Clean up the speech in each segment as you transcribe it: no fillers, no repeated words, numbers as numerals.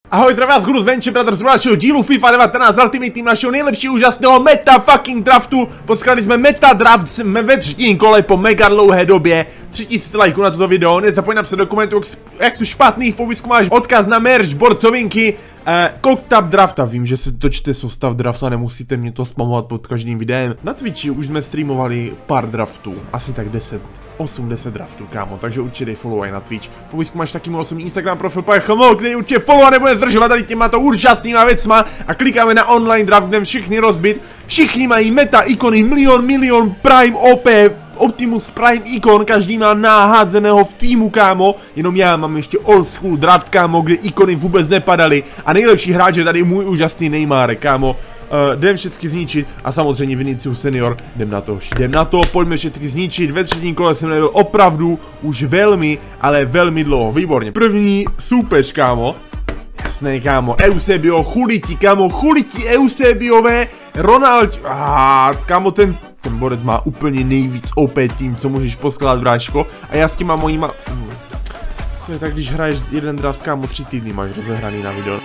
Ahoj, zdravím vás, Guru z Venture Brothers, z dalšího dílu FIFA 19 Ultimate Team, našeho nejlepšího úžasného meta fucking draftu. Poskali jsme meta draft, jsme ve třetím kole po mega dlouhé době. 3000 lajků na toto video, nezapomeň napsat do komentu, jak jsou špatný, v popisku máš odkaz na merch, borcovinky, Cocktab drafta. Vím, že se točte sostav drafta, nemusíte mě to spamovat pod každým videem. Na Twitchi už jsme streamovali pár draftů, asi tak 8-10 draftů, kámo, takže určitě dej follow aj na Twitch. V popisku máš taky můj osobní Instagram profil, pojďme, kde určitě follow a nebude zdržovat tady těma úžasnýma věcma a klikáme na online draft, kde všichni rozbit. Všichni mají meta ikony, milion prime OP, Optimus Prime ikon, každý má naházeného v týmu, kámo. Jenom já mám ještě old school draft, kámo, kde ikony vůbec nepadaly. A nejlepší hráč je tady můj úžasný Neymar, kámo. Jdem všechny zničit a samozřejmě Vinicius senior, jdem na to, pojďme všechny zničit. Ve třetím kole jsem nebyl opravdu už velmi, ale velmi dlouho, výborně. První soupeř, kámo. Jasné, kámo, Eusebio, Chuliti, kámo, Chuliti, Eusebiové, Ronald, kámo, ten borec má úplně nejvíc OP tým, co můžeš poskládat, bráško. A já s těma mojíma, to je tak, když hraješ jeden draft, kámo, 3 týdny máš rozehraný na video.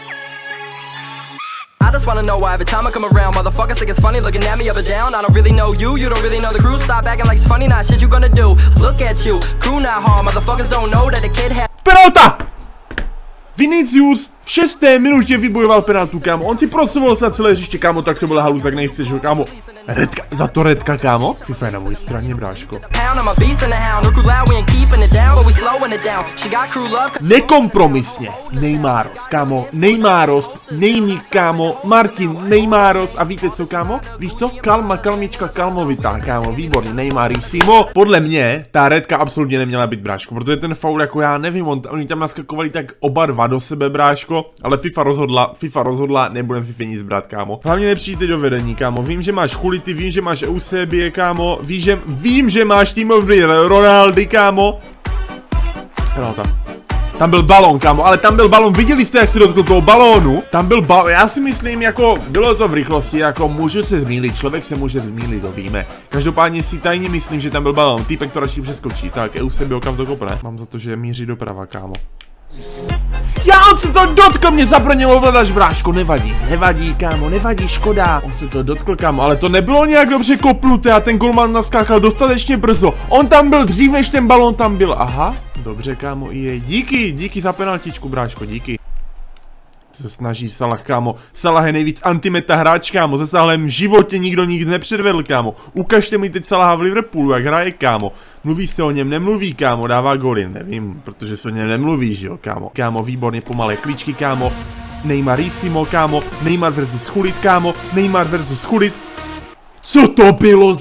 I just wanna know why every time I come around, motherfuckers think it's funny looking at me up and down. I don't really know you, you don't really know the crew. Stop acting like it's funny, not shit you gonna do. Look at you, crew not hard, motherfuckers don't know that the kid had. Penalta! Vinicius v 6. minutě vybojoval penaltu, kámo. On si prosoval se na celé hřiště, kámo, tak to byla halu, tak nechceš, že kámo. Redka, za to redka, kámo. FIFA je na mojí straně, bráško. Nekompromisně. Neymaros, kámo. Neymaros, Nejmík, kámo. Martin, Neymaros. A víte co, kámo? Víš co? Kalmička, kalmovitá, kámo. Výborně, Neymarissimo. Podle mě ta redka absolutně neměla být, bráško, protože ten foul, jako já nevím, oni tam naskakovali tak oba dva do sebe, bráško. Ale FIFA rozhodla, nebudem FIFA nic brát, kámo. Hlavně nepřijďte do vedení, kámo. Vím, že máš Chulity, vím, že máš Eusebie, kámo. Vím, že máš týmový Ronaldy, kámo. Penalta. Tam byl balón, kámo, ale tam byl balón, viděli jste, jak se dotkl toho balónu? Tam byl balón, já si myslím, jako, bylo to v rychlosti, jako, můžu se zmýlit, člověk se může zmýlit, to víme. Každopádně si tajně myslím, že tam byl balón, týpek to radši přeskočí, tak Eusebio kam to kopne. Mám za to, že míří doprava, kámo. On se to dotkl, mě zabranilo ovladač, bráško, nevadí, kámo, nevadí, škoda. On se to dotkl, kámo, ale to nebylo nějak dobře kopnuté a ten golman naskákal dostatečně brzo. On tam byl dřív, než ten balón tam byl, aha. Dobře, kámo, díky za penaltičku, bráško, díky. Co se snaží Salah, kámo, Salah je nejvíc antimeta hráč, kámo, se Salahem v životě nikdo nikdy nepředvedl, kámo. Ukažte mi teď Salaha v Liverpoolu, jak hraje, kámo. Mluví se o něm, nemluví, kámo, dává góly, nevím, protože se o něm nemluví, že jo, kámo. Kámo, výborně, pomalé klíčky, kámo. Neymarissimo, kámo, Neymar versus Chulit, kámo, Neymar versus Chulit. Co to bylo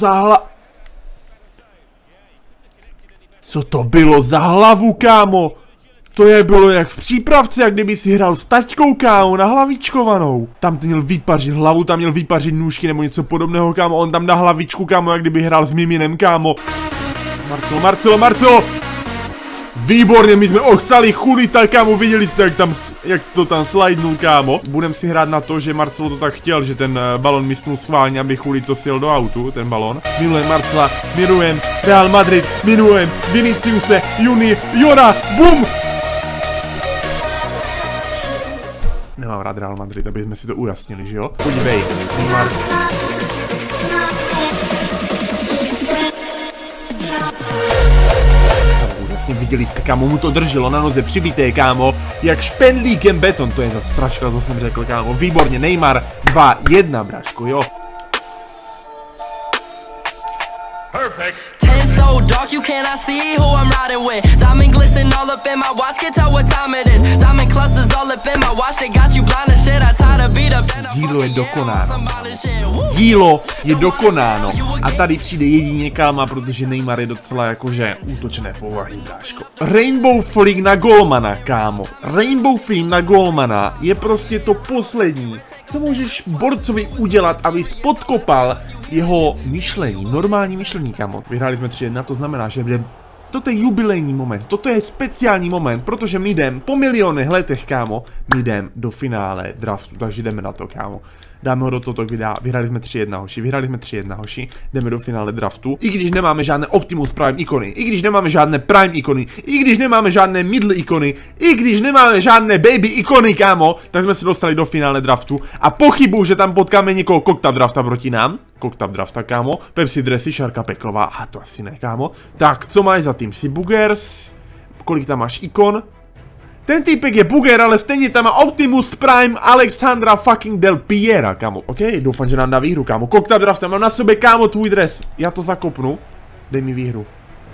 za hlavu, kámo? To je bylo jak v přípravce, jak kdyby si hrál s taťkou, kámo, na hlavičkovanou. Tam měl vypařit hlavu, tam měl vypařit nůžky nebo něco podobného, kámo. On tam dá hlavičku, kámo, jak kdyby hrál s Miminem, kámo. Marcelo! Výborně, my jsme ochcali Chulita, kámo, viděli jste, jak to tam slidenul, kámo. Budem si hrát na to, že Marcelo to tak chtěl, že ten balon mysnul schválně, aby Chulito sjel do autu, ten balon. Milujem Marcela, milujem Real Madrid, milujem Viniciuse, Juniora, bum! Nemám rád Real Madrid, aby jsme si to ujasnili, že jo? Podívej, Neymar. Vlastně viděli jste, kámo, mu to drželo na noze přibité, kámo, jak špendlíkem beton, to je za straška, co jsem řekl, kámo, výborně, Neymar 2-1, bráško, jo. Perfect. Dark, you cannot see who I'm riding with. Diamond glisten all up in my watch, can't tell what time it is. Diamond clusters all up in my watch, they got you blind as shit. I tired of beat up. Dílo je dokonáno. Dílo je dokonáno. A tady přijde jedině Kalma, protože Neymar je docela jakože útočné povahy, bráško. Rainbow Flick na golmana, kámo. Rainbow Flick na golmana je prostě to poslední, co můžeš borcovi udělat, abys podkopal jeho myšlení, normální myšlení, kámo. Vyhráli jsme 3-1, to znamená, že jdem. Toto je jubilejní moment, toto je speciální moment, protože my jdem po milionech letech, kámo, my jdem do finále draftu, takže jdeme na to, kámo. dáme ho do tohoto videa, vyhráli jsme 3-1 hoši, hoši, jdeme do finále draftu, i když nemáme žádné Optimus Prime ikony, i když nemáme žádné Prime ikony, i když nemáme žádné Middle ikony, i když nemáme žádné Baby ikony, kámo, tak jsme se dostali do finále draftu a pochybuju, že tam potkáme někoho Cocktail drafta proti nám, Cocktail drafta, kámo, Pepsi Dressy, Šárka Peková, a to asi ne, kámo. Tak, co máš za tým? Si Boogers, kolik tam máš ikon? Ten týpek je Booger, ale stejně tam má Optimus Prime Alexandra fucking Del Piera, kámo. OK, doufám, že nám dá výhru, kámo. Cocktail draft, mám na sobě, kámo, tvůj dres. Já to zakopnu. Dej mi výhru.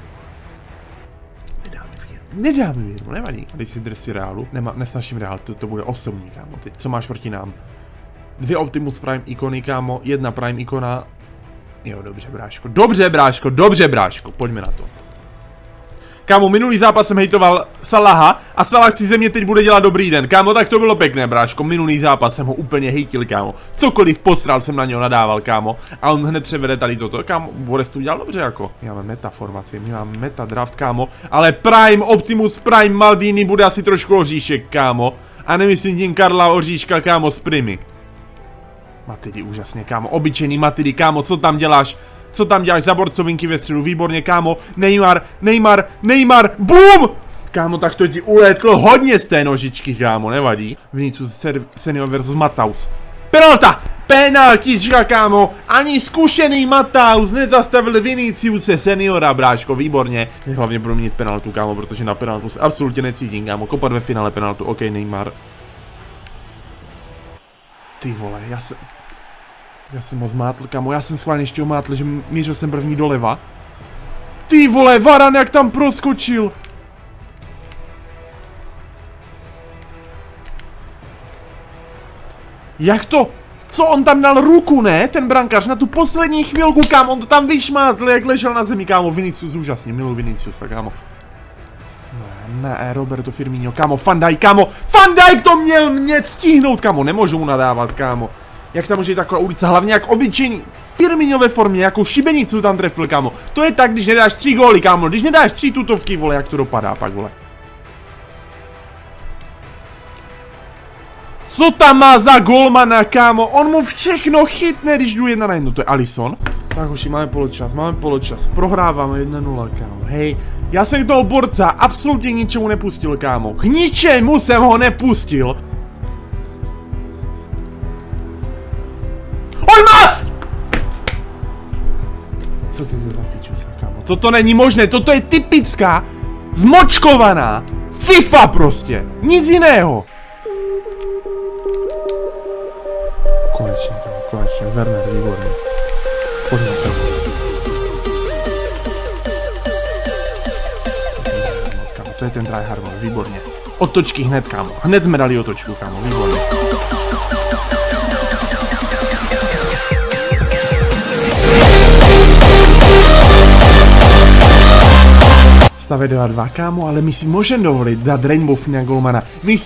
Nedá mi výhru, nevadí. Dej si dres reálu. Nesnažím reál, to bude osobní, kámo. Ty, co máš proti nám? 2 Optimus Prime ikony, kámo. 1 Prime ikona. Jo, dobře, bráško. Dobře, bráško. Pojďme na to. Kámo, minulý zápas jsem hejtoval Salaha a Salah si ze mě teď bude dělat dobrý den. Kámo, tak to bylo pěkné, bráško. Minulý zápas jsem ho úplně hejtil, kámo. Cokoliv postral jsem na něho nadával, kámo. A on hned převede tady toto. Kámo, Boris to udělal dobře, jako. My máme meta formaci, my máme meta draft, kámo. Ale Prime, Optimus Prime, Maldini bude asi trošku oříšek, kámo. A nemyslím tím Karla Oříška, kámo, z Primy. Matidy, úžasně, kámo. Obyčejný Matidy, kámo, co tam děláš? Co tam děláš za borcovinky ve středu? Výborně, kámo. Neymar, BOOM! Kámo, tak to ti uletlo hodně z té nožičky, kámo, nevadí. Vinicius senior versus Mataus. Penaltička, kámo. Ani zkušený Mataus nezastavil Viniciuse seniora, bráško, výborně. Hlavně budu mít penaltu, kámo, protože na penaltu se absolutně necítím, kámo. Kopat ve finále penaltu, OK, Neymar. Ty vole, já jsem ho zmátl, kamo, já jsem schválně ještě omátl, že mířil jsem první doleva. Ty vole, Varan jak tam proskočil. Jak to? Co on tam dal ruku, ne? Ten brankář na tu poslední chvilku, kámo, on to tam vyšmátl, jak ležel na zemi, kámo. Vinicius úžasně, miluji Viniciusa, kámo. Ne, Roberto Firmino, kámo, Van Dijk, kámo. Van Dijk to měl mě stihnout, kámo, nemůžu mu nadávat, kámo. Jak tam může jít taková ulice, hlavně jak obyčejný Firmino ve formě, jako šibenicu tam trefil, kámo. To je tak, když nedáš 3 góly, kámo, když nedáš 3 tutovky, vole, jak to dopadá pak, vole. Co tam má za golmana, kámo, on mu všechno chytne, když jdu 1-1, to je Alisson. Tak hoši, máme poločas, prohráváme 1-0, kámo, hej. Já jsem toho borca absolutně ničemu nepustil, kámo, k ničemu jsem ho nepustil. On má! Co to za pičusa, kámo? Toto není možné, toto je typická, zmočkovaná FIFA prostě, nic jiného. Konečně, kámo, konečně, Werner, výborný. Pojďme, kámo. Kámo, to je ten tryhard, výborně. Otočky hned, kámo, hned jsme dali otočku, kámo, výborně. Stave 2-2, kámo, ale my si můžeme dovolit dát Rainbow Free na golmana.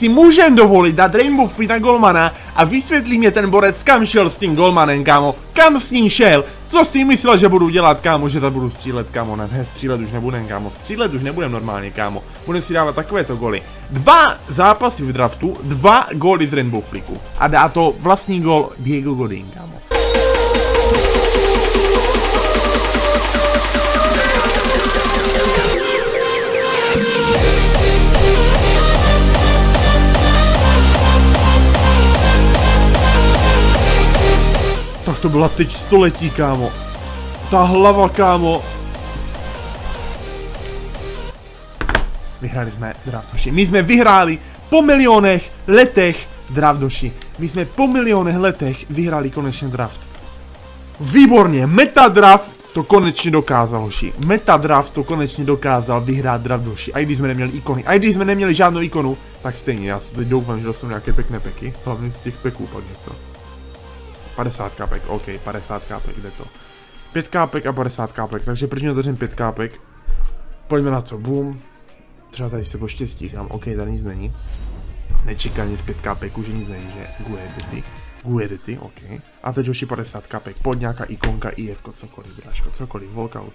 A vysvětlí mě ten borec, kam šel s tím golmanem, kámo. Kam s ním šel? Co si myslel, že budu dělat, kámo, že budu střílet, kámo. Ne, střílet už nebudem, kámo. Střílet už nebudem normálně, kámo. Budem si dávat takovéto goly. 2 zápasy v draftu, 2 góly z Rainbow Flicku. A dá to vlastní gól Diego Godin, kámo. Tak to byla teď století, kámo. Ta hlava, kámo. Vyhráli jsme draft hoši. My jsme vyhráli po milionech letech draft hoši. My jsme po milionech letech vyhráli konečně draft. Výborně, metadraft to konečně dokázal hoši. Metadraft to konečně dokázal vyhrát draft hoši. A i když jsme neměli ikony, a i když jsme neměli žádnou ikonu, tak stejně, já se teď doufám, že dostanu nějaké pěkné peky. Hlavně z těch peků pak něco. 50 kápek, OK, 50 kápek, jde to. 5 kápek a 50 kápek, takže první otevřím 5 kápek. Pojďme na to, boom. Třeba tady se poštěstí, tam, OK, tady nic není. Nečekaně z 5 kápek, už nic není, že Guedity, OK. A teď už je 50 kápek, pod nějaká ikonka, IFko, cokoliv, bráško, cokoliv, walkout.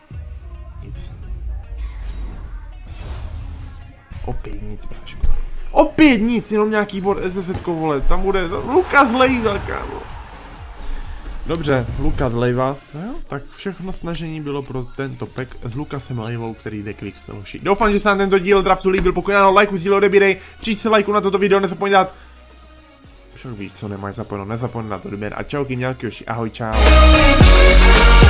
Nic. Opět nic, bráško. Opět nic, jenom nějaký bod SZ, vole, tam bude Lukas Leiva, kámo. Dobře, Lukas Leiva, no jo, tak všechno snažení bylo pro tento pack s Lukasem Leivou, který jde Quicksteloši. Doufám, že se vám tento díl draftu líbil, pokud ano, lajku, sdílej, odebírej, 30 lajků na toto video, nezapomeň dát. Však víš, co nemáš zapomenout, nezapomeň na to odběr a čauky, mělky, ahoj, čau.